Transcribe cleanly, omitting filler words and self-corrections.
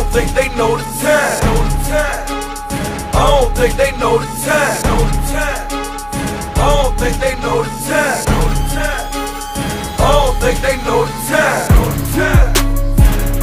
think they know the time. I don't think they know the time. I don't think they know the time. I don't think they know the time.